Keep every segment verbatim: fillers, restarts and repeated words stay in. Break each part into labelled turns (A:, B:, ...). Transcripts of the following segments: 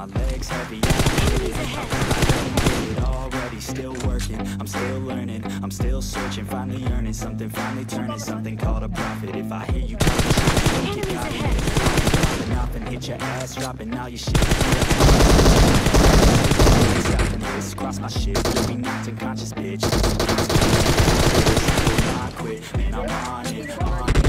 A: my legs heavy. I don't get it, I don't get it already. Still working, I'm still learning, I'm still searching, finally earning something, finally turning something called a profit. If I hear you talking shit, don't get caught in it. Dropping off and hit your ass, dropping all your shit. Stopping this, cross my shit, you'll be knocked unconscious, bitch. I will not quit, man, I'm on it, on it.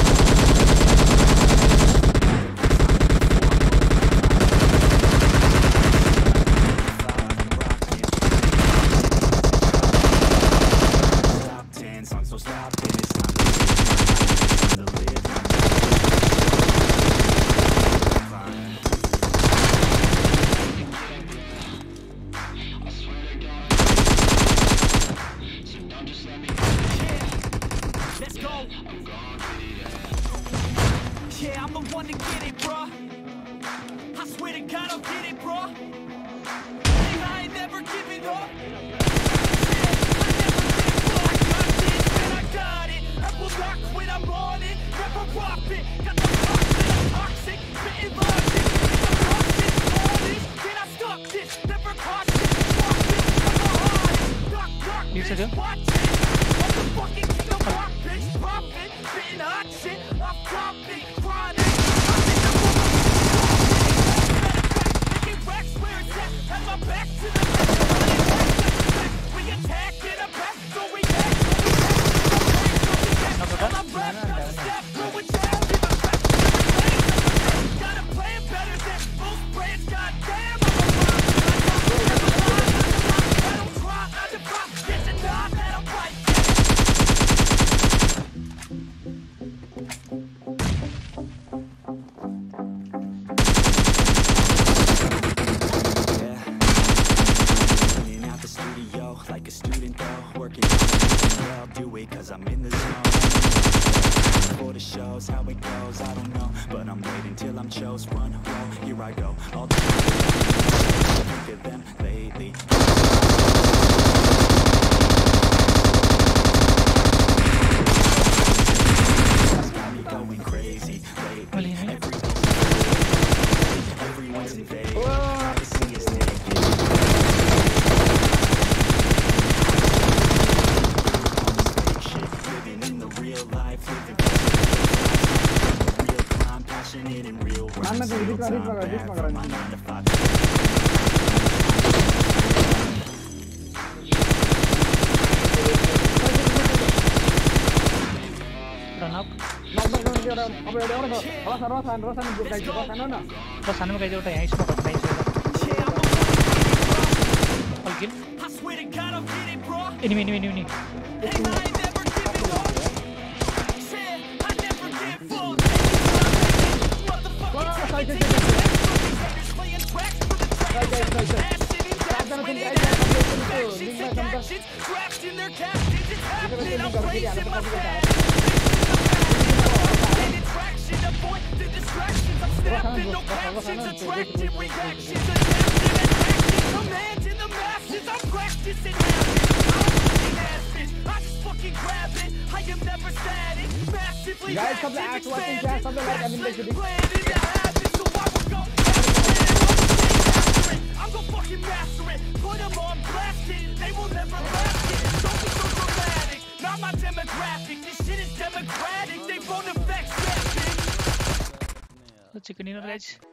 B: Yeah, I'm the one to get it, bro. I swear to God, I'll get it, bro. Hey, I ain't never giving up. Yeah, I never give up. I got this, and I got it. I will not quit, I'm on it. Never rock it. Got the toxic, I'm toxic, spitting logic. I'm toxic, all this, can I stop this? Never cautious, fuck this, I'm a hardest. Knock, knock, bitch, watch it. I'm the fucking king of rock, bitch. Profit, spitting hot shit. I'm topic. Back to the left, we attack in a back, so we back, I'm back, I'm step, going down, give a back, gotta play it better than most brands, goddamn, I don't try, I defy, get to die, that I'm right. Like a student though, working on it, yeah, I'll do it cause I'm in the zone. For the shows, how it goes, I don't know, but I'm waiting till I'm chose. Run, roll, here I go. All the time, think of them lately. It's got me going crazy lately. Everyone's invading. I can see it's naked. In real rhymes, real time, bad from my nine to five.
C: Run up. Rosan में कहीं जोटा है इसको करता है इसको. All kill. Enemy, enemy, enemy.
D: Guys, come back, watching Jack, come back, I'm in the video.
B: I'm gonna fucking master it. Put them on blast it. They will never last it. Don't be so dramatic. Not my demographic. This shit is democratic. They won't affect that shit.
C: Chicken in a ledge.